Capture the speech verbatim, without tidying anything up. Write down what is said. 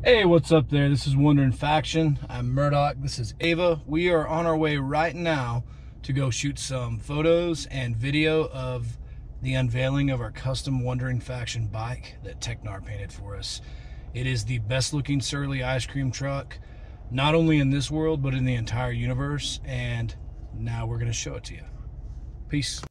Hey, what's up there? This is Wondering Faction. I'm Murdoch. This is Ava. We are on our way right now to go shoot some photos and video of the unveiling of our custom Wondering Faction bike that Tec Gnar painted for us. It is the best looking Sulry Ice Cream Truck, not only in this world, but in the entire universe. And now we're going to show it to you. Peace.